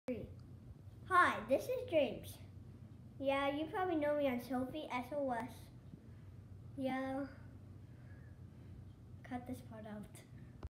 Hi, this is James. Yeah, you probably know me on Sophie SOS. Yeah, cut this part out.